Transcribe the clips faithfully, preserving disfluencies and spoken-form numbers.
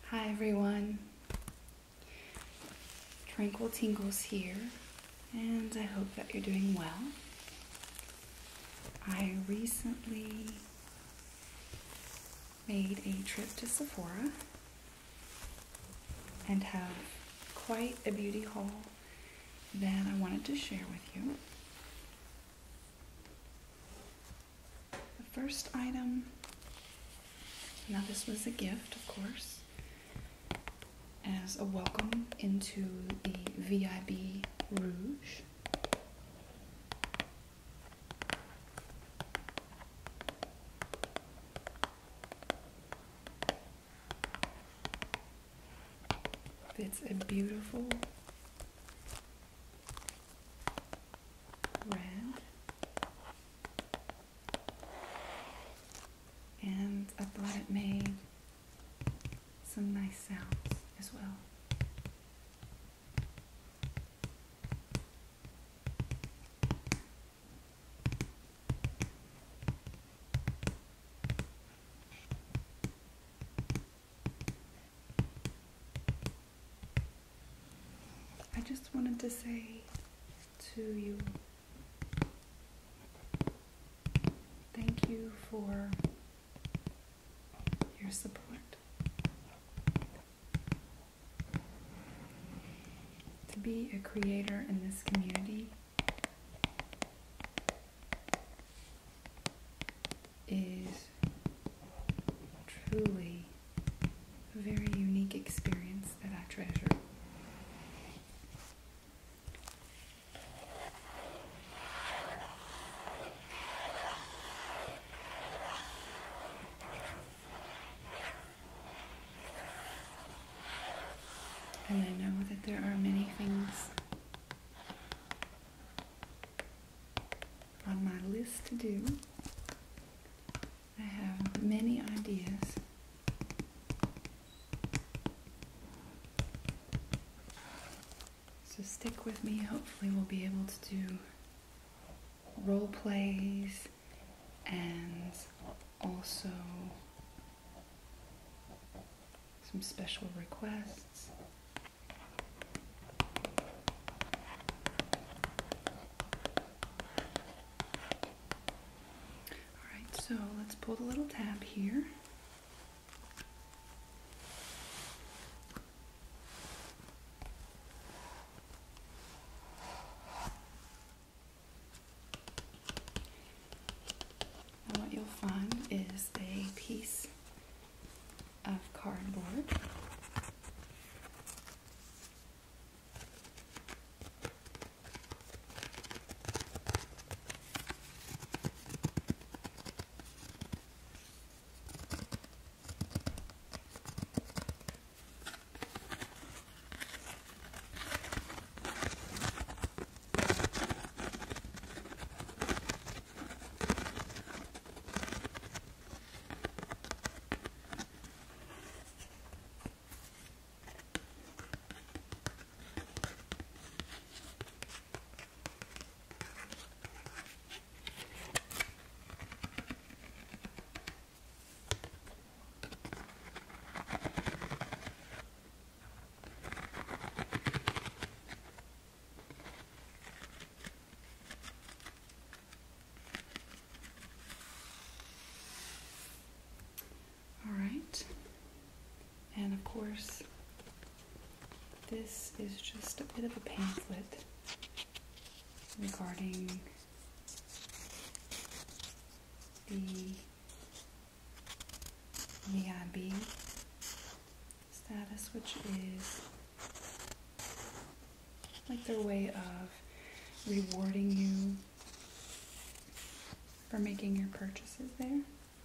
Hi everyone, Tranquil Tingles here, and I hope that you're doing well. I recently made a trip to Sephora and have quite a beauty haul that I wanted to share with you. The first item, now this was a gift, of course, as a welcome into the V I B Rouge. It's a beautiful red, and I thought it made some nice sounds as well. I just wanted to say to you, thank you for your support. To be a creator in this community is truly a very unique experience that I treasure. And I know that there are many things on my list to do. I have many ideas. So stick with me. Hopefully we'll be able to do role plays and also some special requests. So let's pull the little tab here. And what you'll find is a piece of cardboard. And of course, this is just a bit of a pamphlet regarding the V I B status, which is like their way of rewarding you for making your purchases there.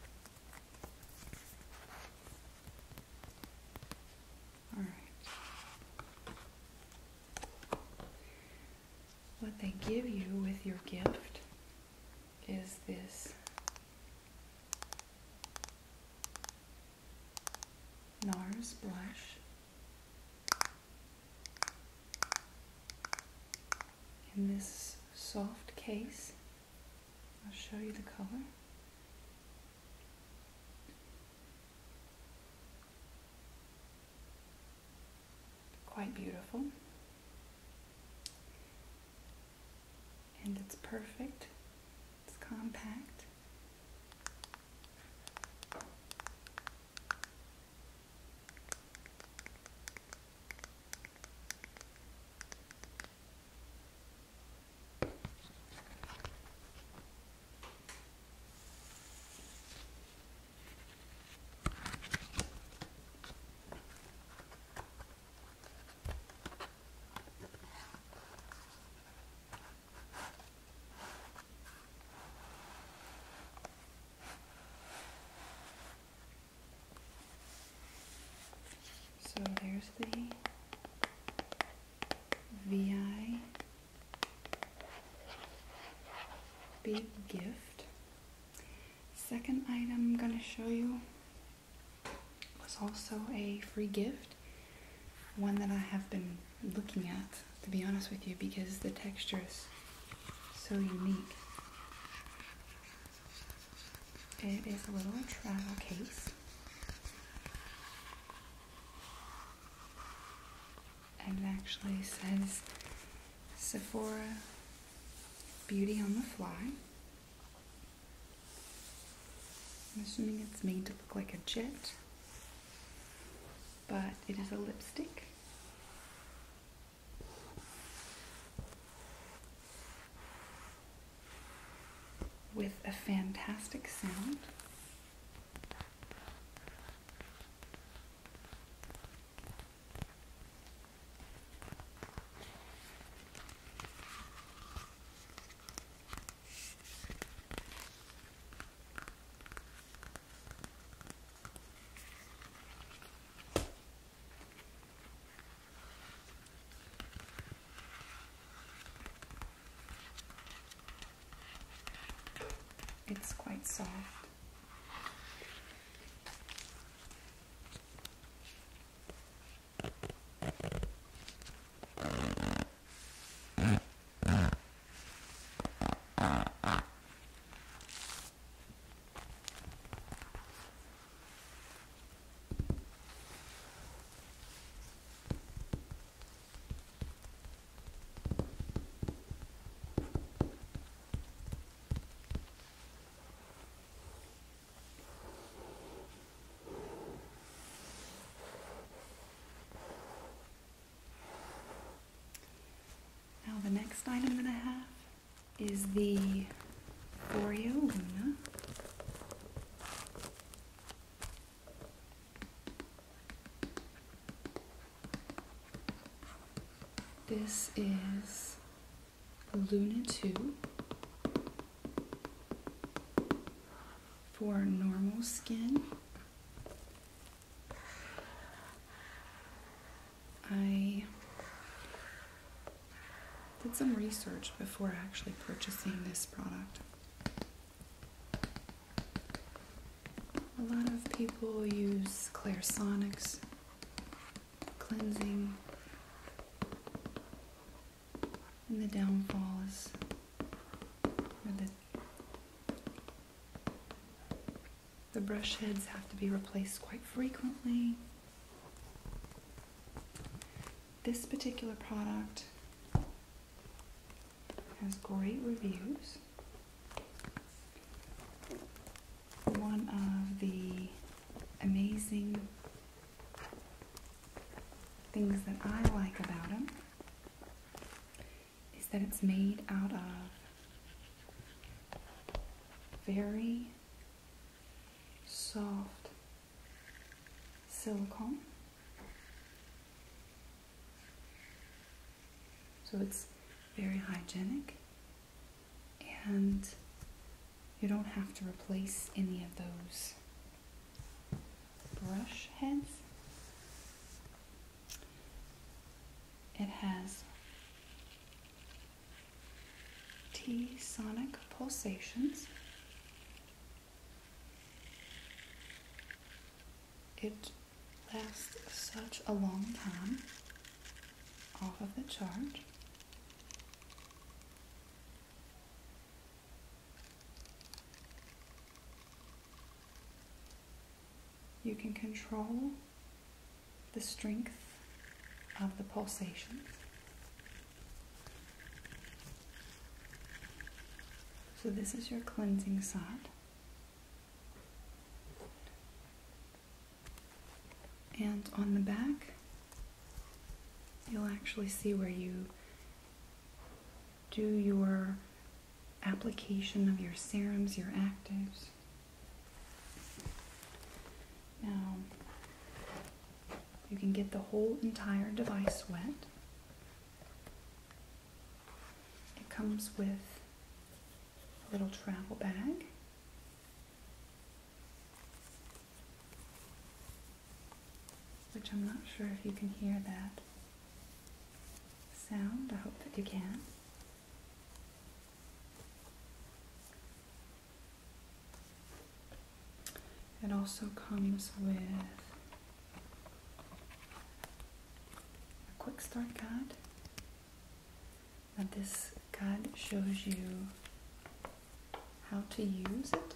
What they give you with your gift is this Nars blush in this soft case. I'll show you the color. quite beautiful. And it's perfect. It's compact. So there's the V I big gift. Second item I'm going to show you was also a free gift. One that I have been looking at, to be honest with you, because the texture is so unique. It is a little travel case. And it actually says Sephora Beauty on the Fly. I'm assuming it's made to look like a jet, but it is a lipstick. With a fantastic sound. It's quite soft. Now the next item that I have is the Foreo Luna. This is Luna two for normal skin. I did some research before actually purchasing this product. A lot of people use Clairsonics cleansing, and the downfall is or the, the brush heads have to be replaced quite frequently. This particular product has great reviews. One of the amazing things that I like about them is that it's made out of very soft silicone. So it's very hygienic, and you don't have to replace any of those brush heads. It has T-sonic pulsations. It lasts such a long time off of the charge. You can control the strength have the pulsations. So this is your cleansing side. And on the back, you'll actually see where you do your application of your serums, your actives. Now, you can get the whole entire device wet. It comes with a little travel bag. Which I'm not sure if you can hear that sound. I hope that you can. It also comes with a quick start guide. Now this guide shows you how to use it.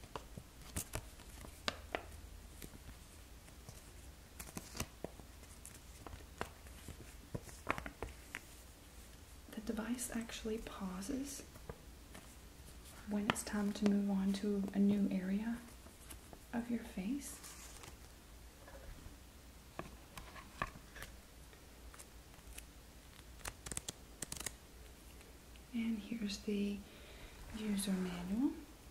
The device actually pauses when it's time to move on to a new area of your face. And here's the user manual.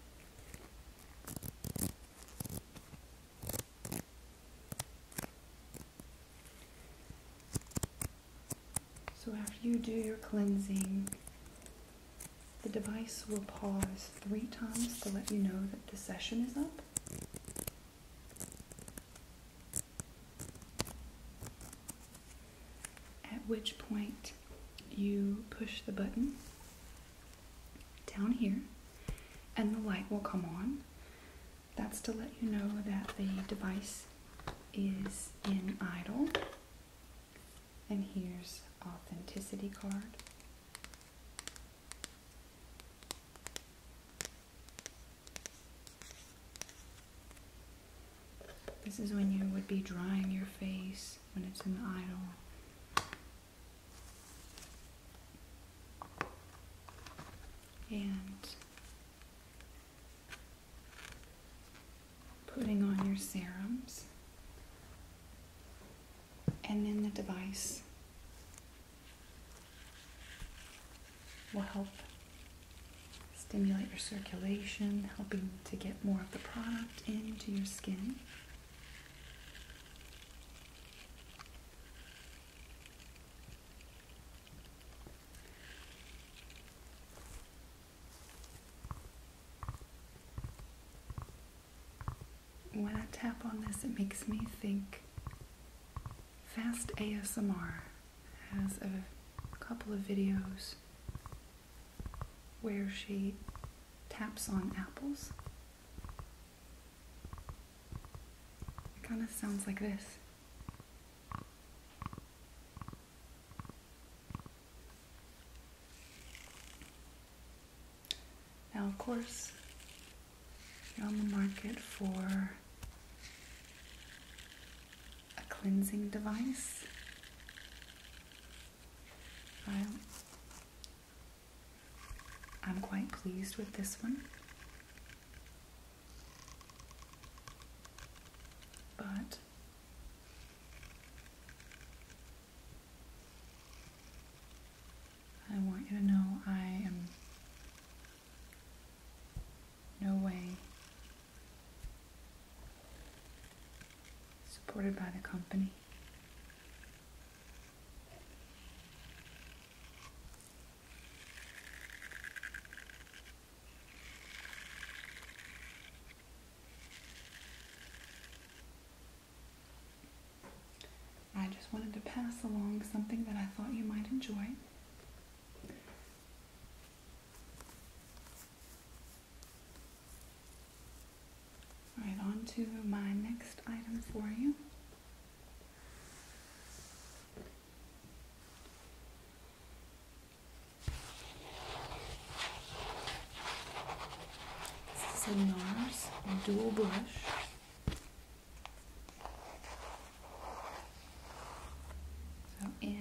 So after you do your cleansing, the device will pause three times to let you know that the session is up. At which point you push the button down here and the light will come on. That's to let you know that the device is in idle. And here's authenticity card. This is when you would be drying your face when it's in idle. And putting on your serums. And then the device will help stimulate your circulation, helping to get more of the product into your skin. When I tap on this, it makes me think Fast A S M R has a couple of videos where she taps on apples. It kind of sounds like this. Now, of course, if you're on the market for a cleansing device, I'm, I'm quite pleased with this one. But I want you to know I am no way supported by the company. I just wanted to pass along something that I thought you might enjoy. Alright, on to my next item for you. This is a Nars dual brush. So in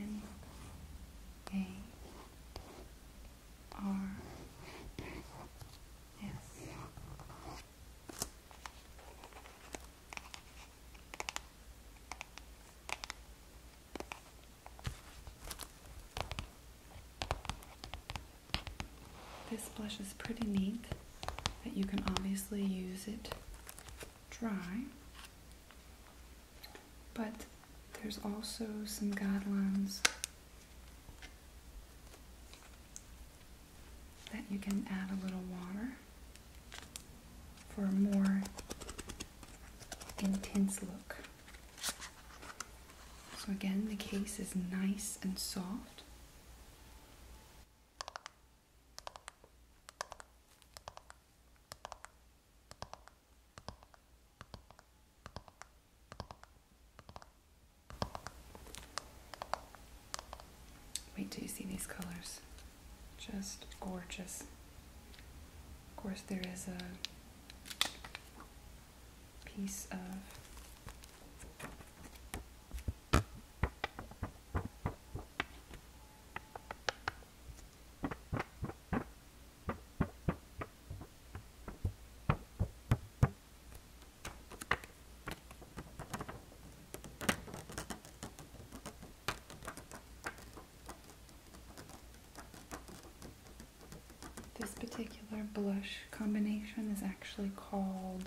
This blush is pretty neat, that you can obviously use it dry, but there's also some guidelines that you can add a little water for a more intense look. So again, the case is nice and soft. Wait till you see these colors. Just gorgeous. Of course, there is a piece of this particular blush combination is actually called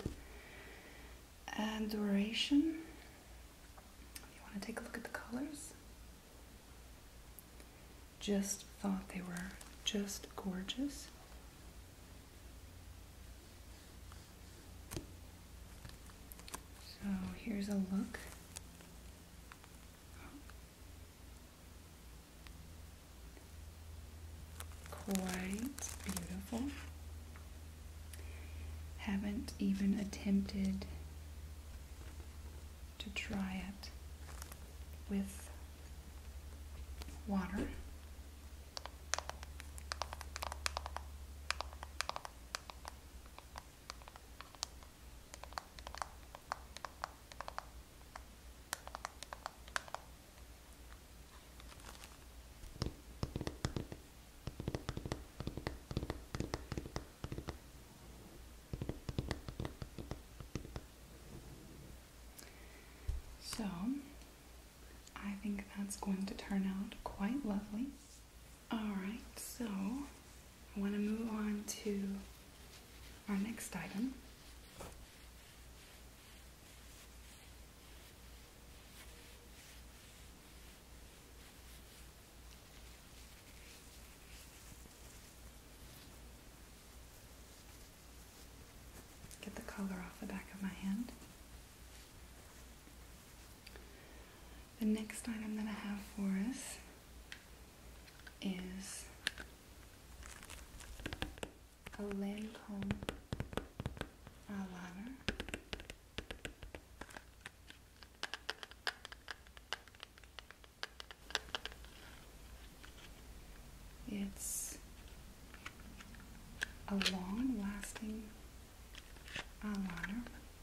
Adoration. If you want to take a look at the colors, just thought they were just gorgeous. So here's a look. Quite beautiful. Haven't even attempted to try it with water. So, I think that's going to turn out quite lovely. Alright, so I want to move on to our next item. Get the color off the back of my hand. The next item that I have for us is a Lancome eyeliner. It's a long-lasting eyeliner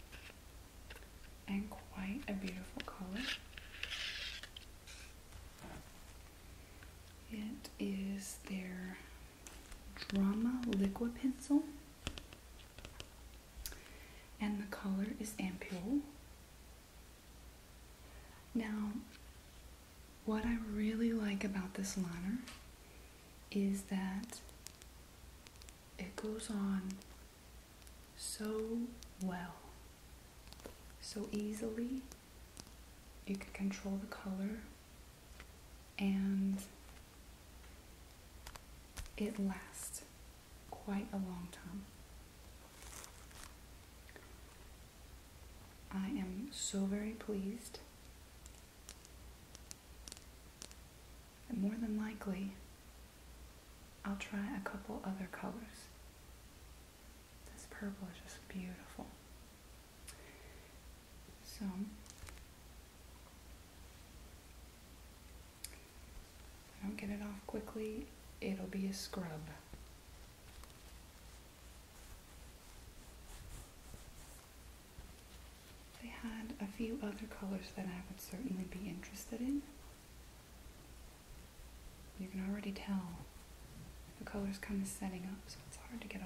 and quite a beautiful color. It is their Drama Liquid Pencil, and the color is Ampule. Now, what I really like about this liner is that it goes on so well, so easily. You can control the color, and it lasts quite a long time. I am so very pleased. And more than likely, I'll try a couple other colors. This purple is just beautiful. So, if I don't get it off quickly, it'll be a scrub. They had a few other colors that I would certainly be interested in. You can already tell the color's kind of setting up, so it's hard to get off.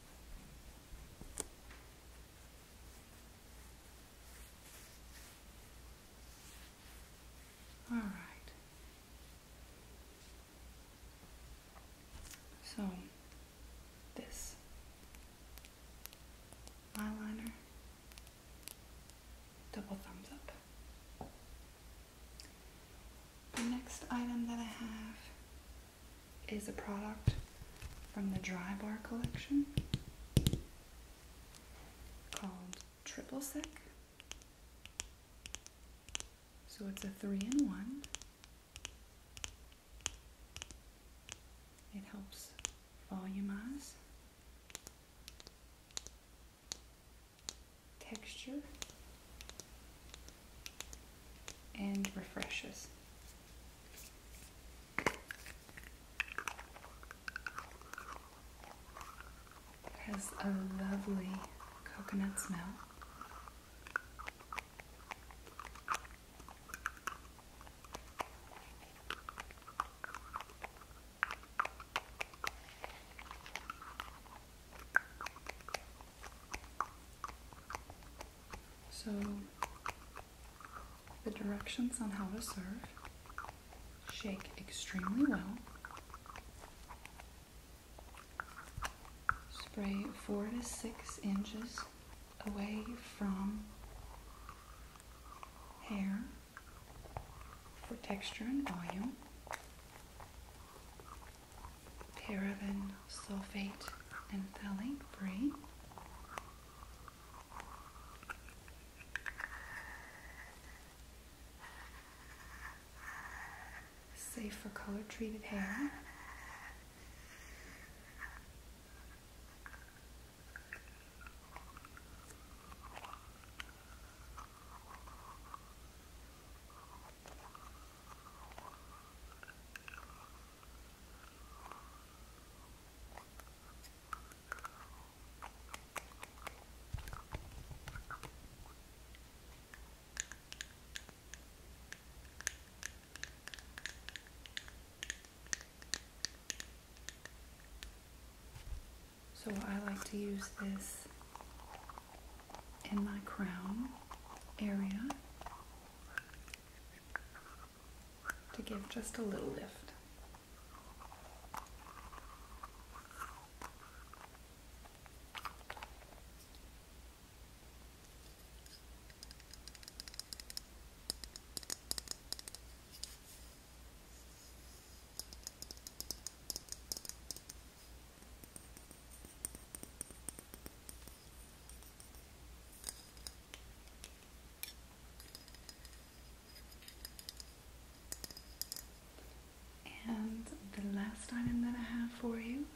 Alright. So, double thumbs up. The next item that I have is a product from the Dry Bar collection called Triple Sec. So it's a three in one. It helps volumize, texture, and refreshes. It has a lovely coconut smell. So, the directions on how to serve: shake extremely well, spray four to six inches away from hair for texture and volume, paraben, sulfate, and phthalate free. Safe for color-treated hair. So I like to use this in my crown area to give just a little lift. And the last item that I have for you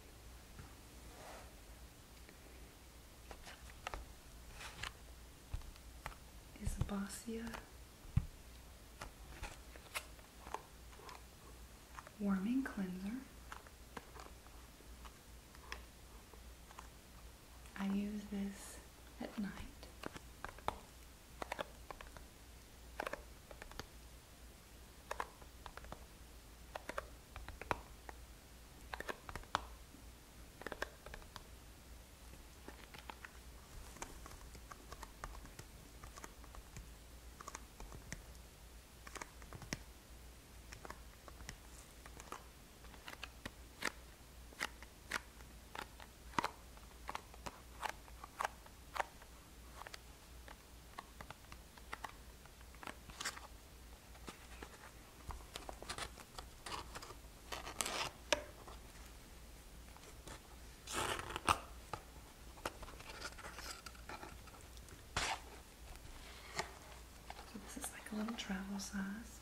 is a Boscia warming cleanser. I use this at night. A little travel size.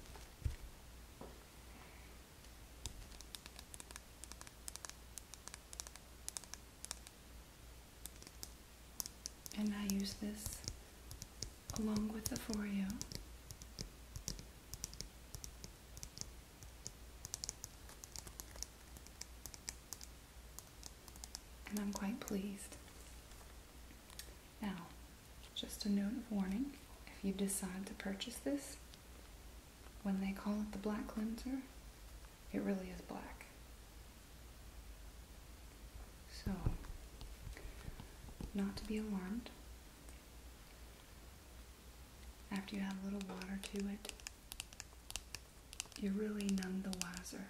And I use this along with the Foreo. And I'm quite pleased. Now, just a note of warning. If you decide to purchase this, when they call it the black cleanser, it really is black. So, not to be alarmed. After you add a little water to it, you're really none the wiser.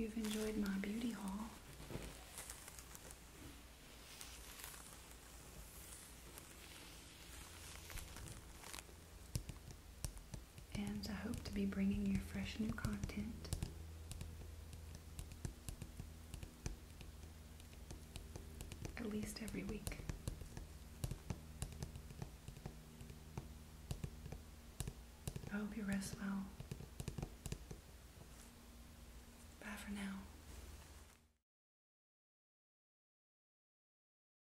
you've enjoyed my beauty haul. And I hope to be bringing you fresh new content. At least every week. I hope you rest well.